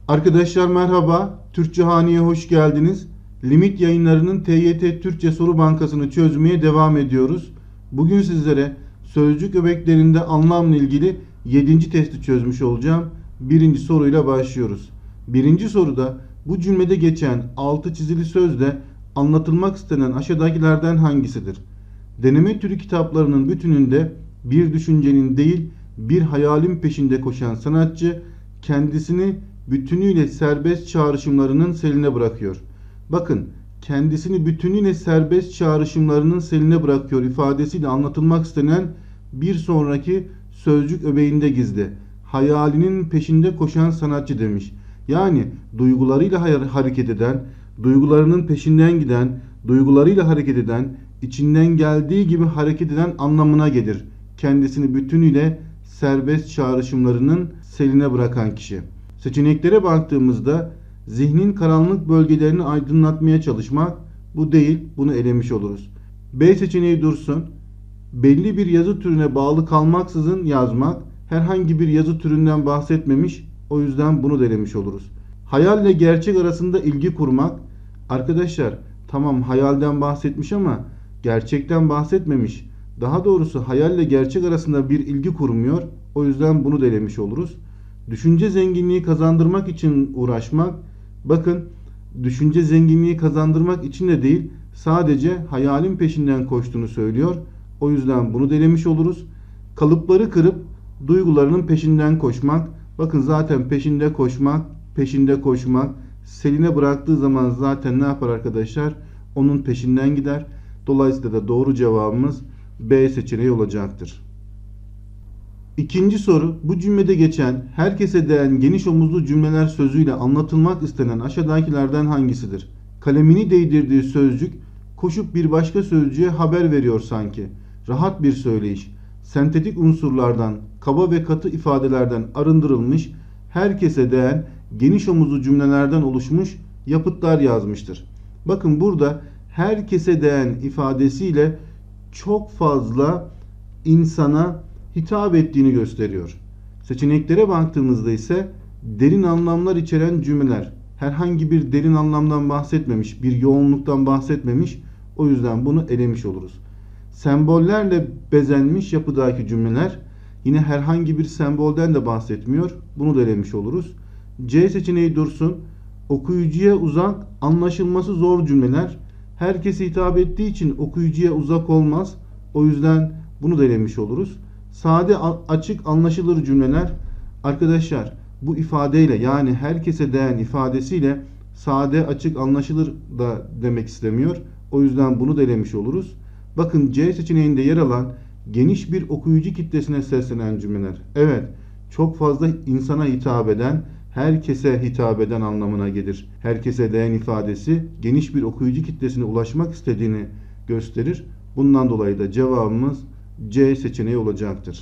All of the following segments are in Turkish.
Arkadaşlar merhaba, Türkçe Hani'ye hoş geldiniz. Limit yayınlarının TYT Türkçe Soru Bankası'nı çözmeye devam ediyoruz. Bugün sizlere sözcük öbeklerinde anlamla ilgili 7. testi çözmüş olacağım. Birinci soruyla başlıyoruz. Birinci soruda bu cümlede geçen altı çizili sözde anlatılmak istenen aşağıdakilerden hangisidir? Deneme türü kitaplarının bütününde bir düşüncenin değil bir hayalin peşinde koşan sanatçı kendisini bütünüyle serbest çağrışımlarının seline bırakıyor. Bakın, kendisini bütünüyle serbest çağrışımlarının seline bırakıyor ifadesiyle anlatılmak istenen bir sonraki sözcük öbeğinde gizli. Hayalinin peşinde koşan sanatçı demiş. Yani duygularıyla hareket eden, duygularının peşinden giden, duygularıyla hareket eden, içinden geldiği gibi hareket eden anlamına gelir. Kendisini bütünüyle serbest çağrışımlarının seline bırakan kişi. Seçeneklere baktığımızda zihnin karanlık bölgelerini aydınlatmaya çalışmak, bu değil, bunu elemiş oluruz. B seçeneği dursun. Belli bir yazı türüne bağlı kalmaksızın yazmak, herhangi bir yazı türünden bahsetmemiş, o yüzden bunu da elemiş oluruz. Hayalle gerçek arasında ilgi kurmak, arkadaşlar tamam hayalden bahsetmiş ama gerçekten bahsetmemiş. Daha doğrusu hayalle gerçek arasında bir ilgi kurmuyor, o yüzden bunu da elemiş oluruz. Düşünce zenginliği kazandırmak için uğraşmak. Bakın, düşünce zenginliği kazandırmak için de değil, sadece hayalin peşinden koştuğunu söylüyor. O yüzden bunu delemiş oluruz. Kalıpları kırıp duygularının peşinden koşmak. Bakın zaten peşinde koşmak. Seline bıraktığı zaman zaten ne yapar arkadaşlar? Onun peşinden gider. Dolayısıyla da doğru cevabımız B seçeneği olacaktır. İkinci soru, bu cümlede geçen herkese değen geniş omuzlu cümleler sözüyle anlatılmak istenen aşağıdakilerden hangisidir? Kalemini değdirdiği sözcük koşup bir başka sözcüğe haber veriyor sanki. Rahat bir söyleyiş, sentetik unsurlardan, kaba ve katı ifadelerden arındırılmış, herkese değen geniş omuzlu cümlelerden oluşmuş yapıtlar yazmıştır. Bakın burada herkese değen ifadesiyle çok fazla insana hitap ettiğini gösteriyor. Seçeneklere baktığımızda ise derin anlamlar içeren cümleler. Herhangi bir derin anlamdan bahsetmemiş, bir yoğunluktan bahsetmemiş. O yüzden bunu elemiş oluruz. Sembollerle bezenmiş yapıdaki cümleler. Yine herhangi bir sembolden de bahsetmiyor. Bunu da elemiş oluruz. C seçeneği dursun. Okuyucuya uzak, anlaşılması zor cümleler. Herkese hitap ettiği için okuyucuya uzak olmaz. O yüzden bunu da elemiş oluruz. Sade, açık, anlaşılır cümleler. Arkadaşlar bu ifadeyle, yani herkese değen ifadesiyle sade, açık, anlaşılır da demek istemiyor. O yüzden bunu da elemiş oluruz. Bakın C seçeneğinde yer alan geniş bir okuyucu kitlesine seslenen cümleler. Evet, çok fazla insana hitap eden, herkese hitap eden anlamına gelir. Herkese değen ifadesi geniş bir okuyucu kitlesine ulaşmak istediğini gösterir. Bundan dolayı da cevabımız C seçeneği olacaktır.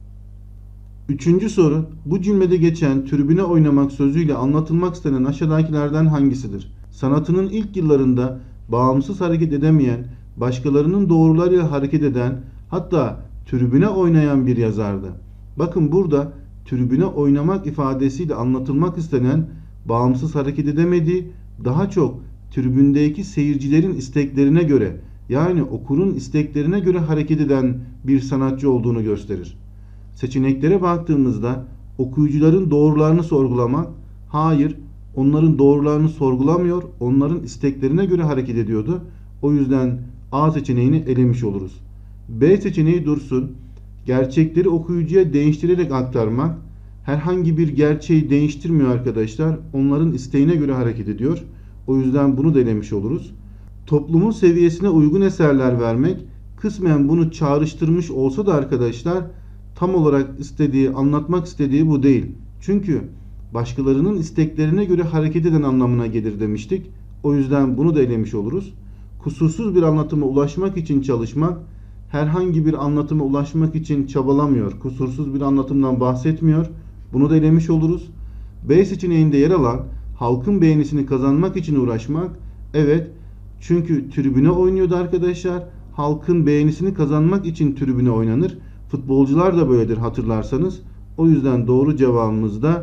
Üçüncü soru, bu cümlede geçen tribüne oynamak sözüyle anlatılmak istenen aşağıdakilerden hangisidir? Sanatının ilk yıllarında bağımsız hareket edemeyen, başkalarının doğrularıyla hareket eden, hatta tribüne oynayan bir yazardı. Bakın burada tribüne oynamak ifadesiyle anlatılmak istenen bağımsız hareket edemediği, daha çok tribündeki seyircilerin isteklerine göre, yani okurun isteklerine göre hareket eden bir sanatçı olduğunu gösterir. Seçeneklere baktığımızda okuyucuların doğrularını sorgulamak, hayır, onların doğrularını sorgulamıyor, onların isteklerine göre hareket ediyordu. O yüzden A seçeneğini elemiş oluruz. B seçeneği dursun. Gerçekleri okuyucuya değiştirerek aktarmak, herhangi bir gerçeği değiştirmiyor arkadaşlar. Onların isteğine göre hareket ediyor. O yüzden bunu da elemiş oluruz. Toplumun seviyesine uygun eserler vermek, kısmen bunu çağrıştırmış olsa da arkadaşlar tam olarak anlatmak istediği bu değil. Çünkü başkalarının isteklerine göre hareket eden anlamına gelir demiştik. O yüzden bunu da elemiş oluruz. Kusursuz bir anlatıma ulaşmak için çalışmak, herhangi bir anlatıma ulaşmak için çabalamıyor. Kusursuz bir anlatımdan bahsetmiyor. Bunu da elemiş oluruz. B seçeneğinde yer alan halkın beğenisini kazanmak için uğraşmak, evet, çünkü tribüne oynuyordu arkadaşlar. Halkın beğenisini kazanmak için tribüne oynanır. Futbolcular da böyledir hatırlarsanız. O yüzden doğru cevabımız da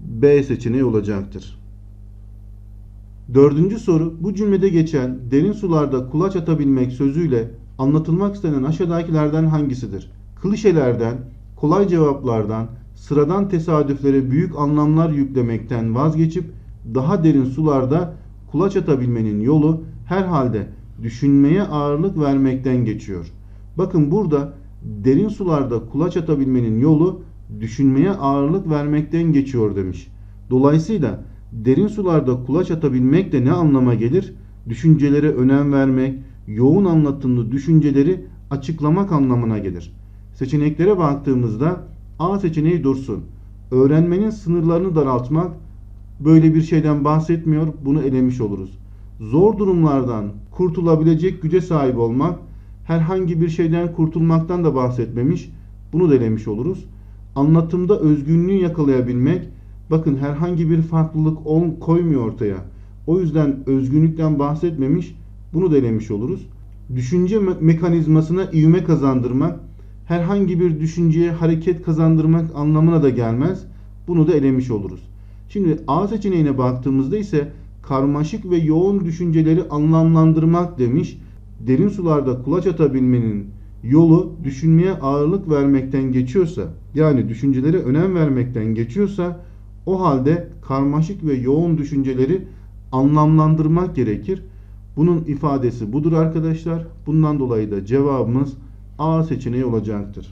B seçeneği olacaktır. Dördüncü soru, bu cümlede geçen derin sularda kulaç atabilmek sözüyle anlatılmak istenen aşağıdakilerden hangisidir? Klişelerden, kolay cevaplardan, sıradan tesadüflere büyük anlamlar yüklemekten vazgeçip daha derin sularda kulaç atabilmenin yolu herhalde düşünmeye ağırlık vermekten geçiyor. Bakın burada derin sularda kulaç atabilmenin yolu düşünmeye ağırlık vermekten geçiyor demiş. Dolayısıyla derin sularda kulaç atabilmek de ne anlama gelir? Düşüncelere önem vermek, yoğun anlatımlı düşünceleri açıklamak anlamına gelir. Seçeneklere baktığımızda A seçeneği dursun. Öğrenmenin sınırlarını daraltmak, böyle bir şeyden bahsetmiyor, bunu elemiş oluruz. Zor durumlardan kurtulabilecek güce sahip olmak, herhangi bir şeyden kurtulmaktan da bahsetmemiş, bunu da elemiş oluruz. Anlatımda özgünlüğü yakalayabilmek, bakın herhangi bir farklılık koymuyor ortaya. O yüzden özgünlükten bahsetmemiş, bunu da elemiş oluruz. Düşünce mekanizmasına ivme kazandırmak, herhangi bir düşünceye hareket kazandırmak anlamına da gelmez. Bunu da elemiş oluruz. Şimdi A seçeneğine baktığımızda ise karmaşık ve yoğun düşünceleri anlamlandırmak demiş. Derin sularda kulaç atabilmenin yolu düşünmeye ağırlık vermekten geçiyorsa, yani düşüncelere önem vermekten geçiyorsa, o halde karmaşık ve yoğun düşünceleri anlamlandırmak gerekir. Bunun ifadesi budur arkadaşlar. Bundan dolayı da cevabımız A seçeneği olacaktır.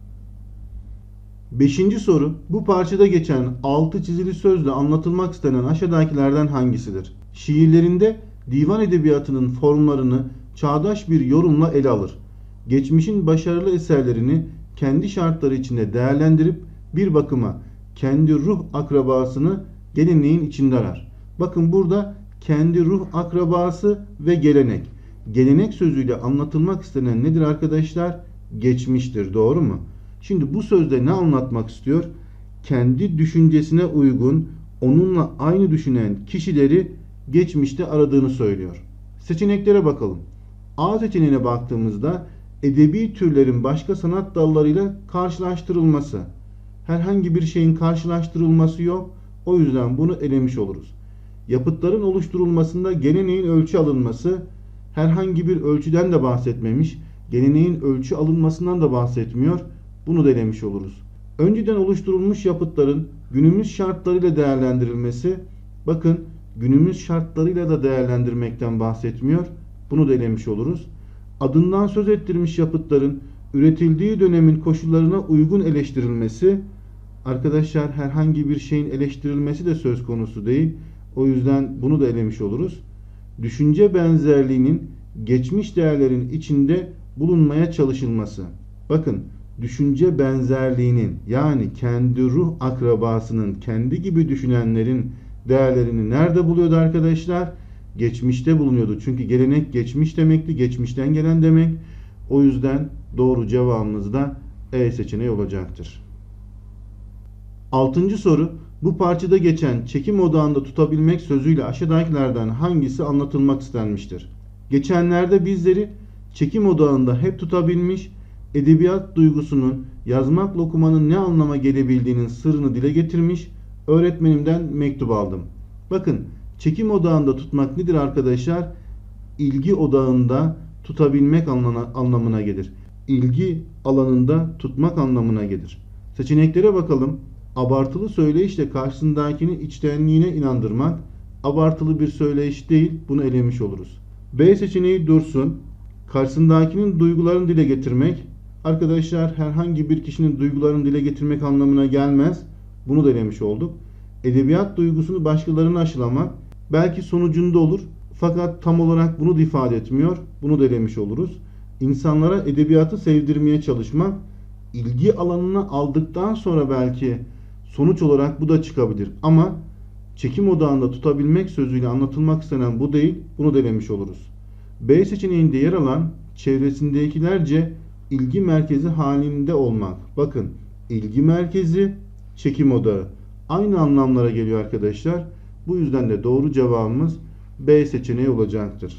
Beşinci soru, bu parçada geçen altı çizili sözle anlatılmak istenen aşağıdakilerden hangisidir? Şiirlerinde divan edebiyatının formlarını çağdaş bir yorumla ele alır. Geçmişin başarılı eserlerini kendi şartları içinde değerlendirip bir bakıma kendi ruh akrabasını geleneğin içinde arar. Bakın burada kendi ruh akrabası ve gelenek. Gelenek sözüyle anlatılmak istenen nedir arkadaşlar? Geçmiştir. Doğru mu? Şimdi bu sözde ne anlatmak istiyor? Kendi düşüncesine uygun, onunla aynı düşünen kişileri geçmişte aradığını söylüyor. Seçeneklere bakalım. A seçeneğine baktığımızda edebi türlerin başka sanat dallarıyla karşılaştırılması. Herhangi bir şeyin karşılaştırılması yok. O yüzden bunu elemiş oluruz. Yapıtların oluşturulmasında geleneğin ölçü alınması, herhangi bir ölçüden de bahsetmemiş. Geleneğin ölçü alınmasından da bahsetmiyor. Bunu da elemiş oluruz. Önceden oluşturulmuş yapıtların günümüz şartlarıyla değerlendirilmesi, bakın günümüz şartlarıyla da değerlendirmekten bahsetmiyor. Bunu da elemiş oluruz. Adından söz ettirmiş yapıtların üretildiği dönemin koşullarına uygun eleştirilmesi, arkadaşlar herhangi bir şeyin eleştirilmesi de söz konusu değil. O yüzden bunu da elemiş oluruz. Düşünce benzerliğinin geçmiş değerlerin içinde bulunmaya çalışılması. Bakın düşünce benzerliğinin, yani kendi ruh akrabasının, kendi gibi düşünenlerin değerlerini nerede buluyordu arkadaşlar? Geçmişte bulunuyordu. Çünkü gelenek geçmiş demekti. Geçmişten gelen demek. O yüzden doğru cevabımız da E seçeneği olacaktır. Altıncı soru. Bu parçada geçen çekim odağında tutabilmek sözüyle aşağıdakilerden hangisi anlatılmak istenmiştir? Geçenlerde bizleri çekim odağında hep tutabilmiş, edebiyat duygusunun, yazmakla okumanın ne anlama gelebildiğinin sırrını dile getirmiş, öğretmenimden mektup aldım. Bakın, çekim odağında tutmak nedir arkadaşlar? İlgi odağında tutabilmek anlamına gelir. İlgi alanında tutmak anlamına gelir. Seçeneklere bakalım. Abartılı söyleyişle karşısındakini içtenliğine inandırmak abartılı bir söyleyiş değil, bunu elemiş oluruz. B seçeneği dursun. Karşısındakinin duygularını dile getirmek, arkadaşlar herhangi bir kişinin duygularını dile getirmek anlamına gelmez. Bunu da elemiş olduk. Edebiyat duygusunu başkalarına aşılamak belki sonucunda olur fakat tam olarak bunu da ifade etmiyor. Bunu da elemiş oluruz. İnsanlara edebiyatı sevdirmeye çalışmak, ilgi alanına aldıktan sonra belki sonuç olarak bu da çıkabilir. Ama çekim odağında tutabilmek sözüyle anlatılmak istenen bu değil. Bunu da elemiş oluruz. B seçeneğinde yer alan çevresindekilerce ilgi merkezi halinde olmak. Bakın, ilgi merkezi, çekim odağı aynı anlamlara geliyor arkadaşlar. Bu yüzden de doğru cevabımız B seçeneği olacaktır.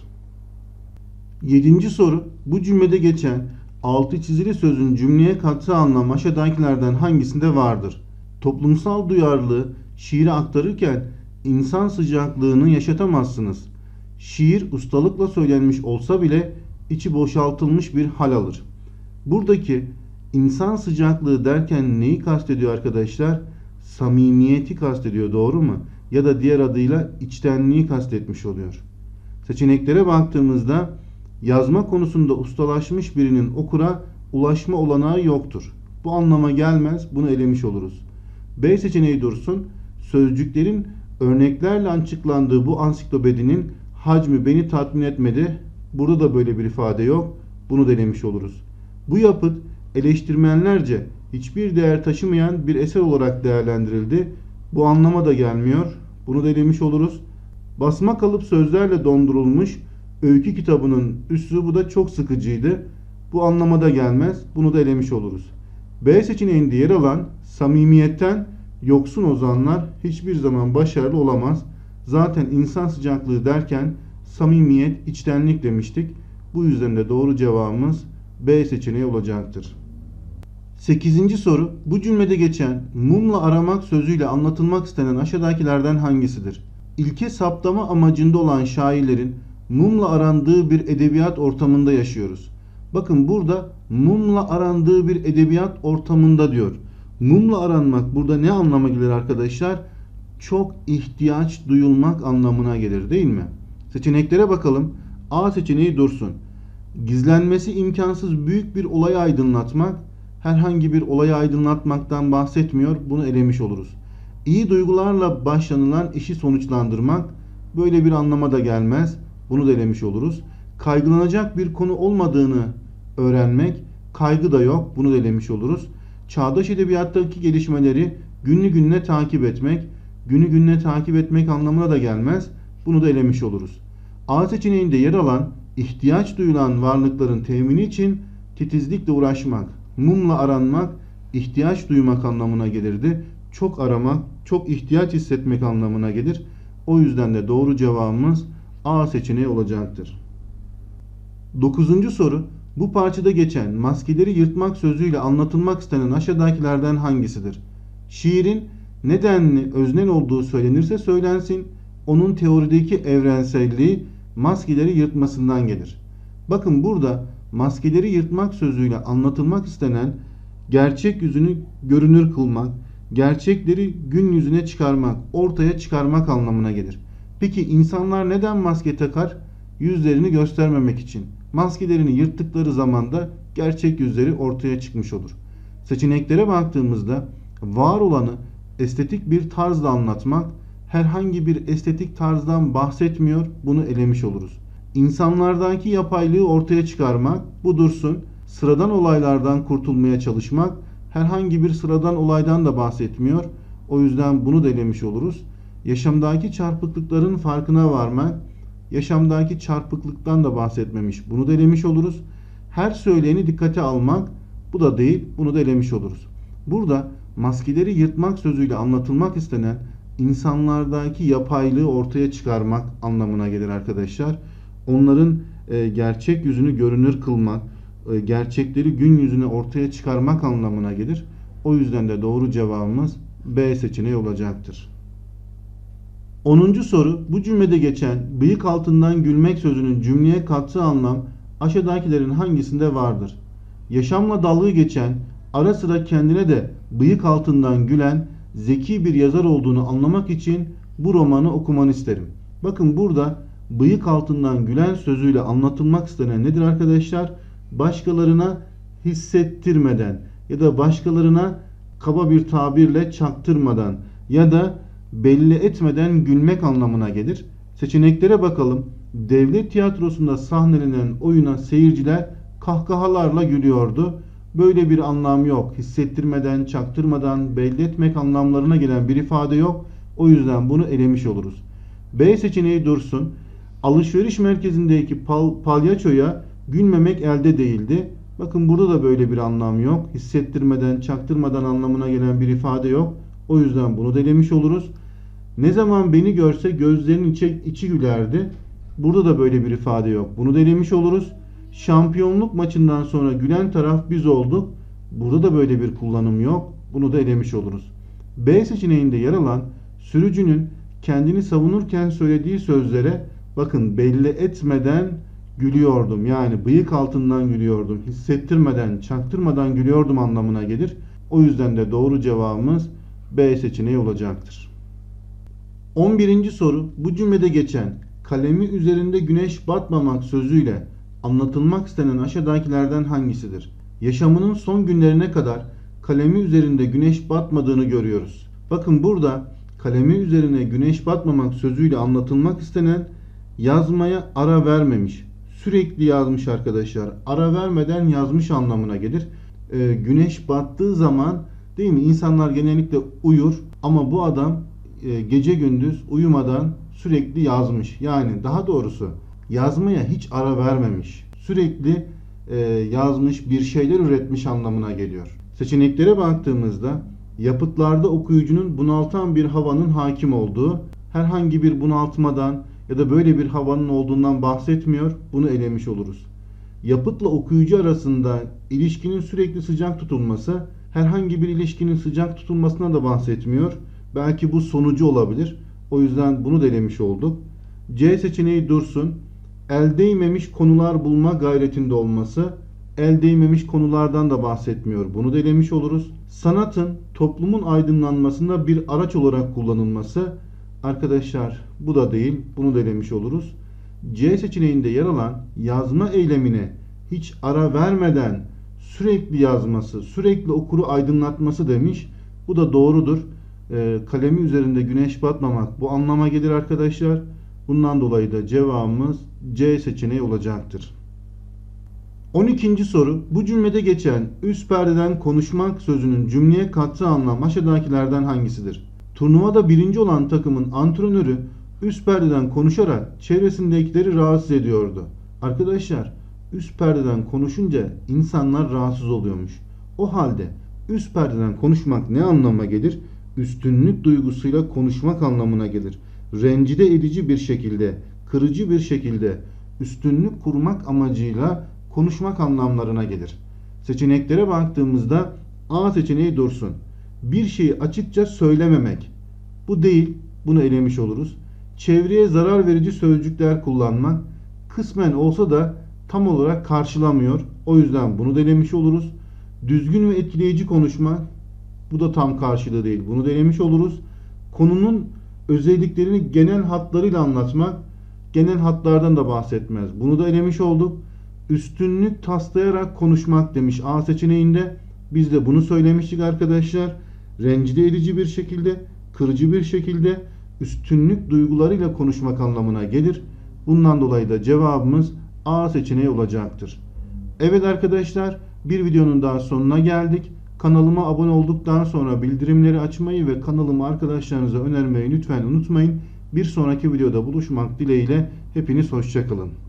7. soru. Bu cümlede geçen altı çizili sözün cümleye kattığı anlam aşağıdakilerden hangisinde vardır? Toplumsal duyarlılığı şiire aktarırken insan sıcaklığını yaşatamazsınız. Şiir ustalıkla söylenmiş olsa bile içi boşaltılmış bir hal alır. Buradaki insan sıcaklığı derken neyi kastediyor arkadaşlar? Samimiyeti kastediyor, doğru mu? Ya da diğer adıyla içtenliği kastetmiş oluyor. Seçeneklere baktığımızda yazma konusunda ustalaşmış birinin okura ulaşma olanağı yoktur. Bu anlama gelmez, bunu elemiş oluruz. B seçeneği dursun. Sözcüklerin örneklerle açıklandığı bu ansiklopedinin hacmi beni tatmin etmedi. Burada da böyle bir ifade yok. Bunu da elemiş oluruz. Bu yapıt eleştirmenlerce hiçbir değer taşımayan bir eser olarak değerlendirildi. Bu anlama da gelmiyor. Bunu da elemiş oluruz. Basma kalıp sözlerle dondurulmuş öykü kitabının üslubu da çok sıkıcıydı. Bu anlamada gelmez. Bunu da elemiş oluruz. B seçeneğinde yer alan samimiyetten yoksun ozanlar hiçbir zaman başarılı olamaz. Zaten insan sıcaklığı derken samimiyet, içtenlik demiştik. Bu yüzden de doğru cevabımız B seçeneği olacaktır. 8. soru. Bu cümlede geçen mumla aramak sözüyle anlatılmak istenen aşağıdakilerden hangisidir? İlke saptama amacında olan şairlerin mumla arandığı bir edebiyat ortamında yaşıyoruz. Bakın burada mumla arandığı bir edebiyat ortamında diyor. Mumla aranmak burada ne anlama gelir arkadaşlar? Çok ihtiyaç duyulmak anlamına gelir, değil mi? Seçeneklere bakalım. A seçeneği dursun. Gizlenmesi imkansız büyük bir olayı aydınlatmak, herhangi bir olayı aydınlatmaktan bahsetmiyor. Bunu elemiş oluruz. İyi duygularla başlanılan işi sonuçlandırmak, böyle bir anlama da gelmez. Bunu da elemiş oluruz. Kaygılanacak bir konu olmadığını öğrenmek, kaygı da yok. Bunu da elemiş oluruz. Çağdaş edebiyattaki gelişmeleri günlü gününe takip etmek, günü gününe takip etmek anlamına da gelmez. Bunu da elemiş oluruz. A seçeneğinde yer alan ihtiyaç duyulan varlıkların temini için titizlikle uğraşmak, mumla aranmak, ihtiyaç duymak anlamına gelirdi. Çok aramak, çok ihtiyaç hissetmek anlamına gelir. O yüzden de doğru cevabımız A seçeneği olacaktır. 9. soru. Bu parçada geçen maskeleri yırtmak sözüyle anlatılmak istenen aşağıdakilerden hangisidir? Şiirin nedenli öznel olduğu söylenirse söylensin, onun teorideki evrenselliği maskeleri yırtmasından gelir. Bakın burada maskeleri yırtmak sözüyle anlatılmak istenen gerçek yüzünü görünür kılmak, gerçekleri gün yüzüne çıkarmak, ortaya çıkarmak anlamına gelir. Peki insanlar neden maske takar? Yüzlerini göstermemek için. Maskelerini yırttıkları zaman da gerçek yüzleri ortaya çıkmış olur. Seçeneklere baktığımızda var olanı estetik bir tarzla anlatmak, herhangi bir estetik tarzdan bahsetmiyor. Bunu elemiş oluruz. İnsanlardaki yapaylığı ortaya çıkarmak, bu dursun. Sıradan olaylardan kurtulmaya çalışmak, herhangi bir sıradan olaydan da bahsetmiyor. O yüzden bunu da elemiş oluruz. Yaşamdaki çarpıklıkların farkına varmak, yaşamdaki çarpıklıktan da bahsetmemiş. Bunu da elemiş oluruz. Her söyleyeni dikkate almak, bu da değil. Bunu da elemiş oluruz. Burada maskeleri yırtmak sözüyle anlatılmak istenen insanlardaki yapaylığı ortaya çıkarmak anlamına gelir arkadaşlar. Onların gerçek yüzünü görünür kılmak, gerçekleri gün yüzüne ortaya çıkarmak anlamına gelir. O yüzden de doğru cevabımız B seçeneği olacaktır. 10. soru. Bu cümlede geçen bıyık altından gülmek sözünün cümleye kattığı anlam aşağıdakilerin hangisinde vardır? Yaşamla dalga geçen, ara sıra kendine de bıyık altından gülen zeki bir yazar olduğunu anlamak için bu romanı okumanı isterim. Bakın burada bıyık altından gülen sözüyle anlatılmak istenen nedir arkadaşlar? Başkalarına hissettirmeden ya da başkalarına kaba bir tabirle çaktırmadan ya da belli etmeden gülmek anlamına gelir. Seçeneklere bakalım. Devlet tiyatrosunda sahnelenen oyuna seyirciler kahkahalarla gülüyordu. Böyle bir anlam yok. Hissettirmeden, çaktırmadan, belli etmek anlamlarına gelen bir ifade yok. O yüzden bunu elemiş oluruz. B seçeneği dursun. Alışveriş merkezindeki palyaçoya gülmemek elde değildi. Bakın burada da böyle bir anlam yok. Hissettirmeden, çaktırmadan anlamına gelen bir ifade yok. O yüzden bunu da elemiş oluruz. Ne zaman beni görse gözlerinin içi gülerdi. Burada da böyle bir ifade yok. Bunu da elemiş oluruz. Şampiyonluk maçından sonra gülen taraf biz olduk. Burada da böyle bir kullanım yok. Bunu da elemiş oluruz. B seçeneğinde yer alan sürücünün kendini savunurken söylediği sözlere bakın belli etmeden gülüyordum. Yani bıyık altından gülüyordum. Hissettirmeden, çaktırmadan gülüyordum anlamına gelir. O yüzden de doğru cevabımız B seçeneği olacaktır. 11. soru. Bu cümlede geçen kalemi üzerinde güneş batmamak sözüyle anlatılmak istenen aşağıdakilerden hangisidir? Yaşamının son günlerine kadar kalemi üzerinde güneş batmadığını görüyoruz. Bakın burada kalemi üzerine güneş batmamak sözüyle anlatılmak istenen yazmaya ara vermemiş. Sürekli yazmış arkadaşlar. Ara vermeden yazmış anlamına gelir. Güneş battığı zaman değil mi? İnsanlar genellikle uyur ama bu adam gece gündüz uyumadan sürekli yazmış. Yani daha doğrusu yazmaya hiç ara vermemiş. Sürekli yazmış, bir şeyler üretmiş anlamına geliyor. Seçeneklere baktığımızda yapıtlarda okuyucunun bunaltan bir havanın hakim olduğu, herhangi bir bunaltmadan ya da böyle bir havanın olduğundan bahsetmiyor. Bunu elemiş oluruz. Yapıtla okuyucu arasında ilişkinin sürekli sıcak tutulması, herhangi bir ilişkinin sıcak tutulmasına da bahsetmiyor. Belki bu sonucu olabilir. O yüzden bunu da elemiş olduk. C seçeneği dursun. El değmemiş konular bulma gayretinde olması, el değmemiş konulardan da bahsetmiyor. Bunu da elemiş oluruz. Sanatın toplumun aydınlanmasında bir araç olarak kullanılması, arkadaşlar bu da değil. Bunu da elemiş oluruz. C seçeneğinde yer alan yazma eylemine hiç ara vermeden sürekli yazması, sürekli okuru aydınlatması demiş. Bu da doğrudur. Kalemi üzerinde güneş batmamak bu anlama gelir arkadaşlar. Bundan dolayı da cevabımız C seçeneği olacaktır. 12. soru. Bu cümlede geçen üst perdeden konuşmak sözünün cümleye kattığı anlam aşağıdakilerden hangisidir? Turnuvada birinci olan takımın antrenörü üst perdeden konuşarak çevresindekileri rahatsız ediyordu. Arkadaşlar üst perdeden konuşunca insanlar rahatsız oluyormuş. O halde üst perdeden konuşmak ne anlama gelir? Üstünlük duygusuyla konuşmak anlamına gelir. Rencide edici bir şekilde, kırıcı bir şekilde üstünlük kurmak amacıyla konuşmak anlamlarına gelir. Seçeneklere baktığımızda A seçeneği dursun. Bir şeyi açıkça söylememek. Bu değil, bunu elemiş oluruz. Çevreye zarar verici sözcükler kullanmak kısmen olsa da tam olarak karşılamıyor. O yüzden bunu da elemiş oluruz. Düzgün ve etkileyici konuşmak, bu da tam karşılığı değil. Bunu da elemiş oluruz. Konunun özelliklerini genel hatlarıyla anlatmak, genel hatlardan da bahsetmez. Bunu da elemiş olduk. Üstünlük taslayarak konuşmak demiş A seçeneğinde. Biz de bunu söylemiştik arkadaşlar. Rencide edici bir şekilde, kırıcı bir şekilde üstünlük duygularıyla konuşmak anlamına gelir. Bundan dolayı da cevabımız A seçeneği olacaktır. Evet arkadaşlar, bir videonun daha sonuna geldik. Kanalıma abone olduktan sonra bildirimleri açmayı ve kanalımı arkadaşlarınıza önermeyi lütfen unutmayın. Bir sonraki videoda buluşmak dileğiyle hepiniz hoşça kalın.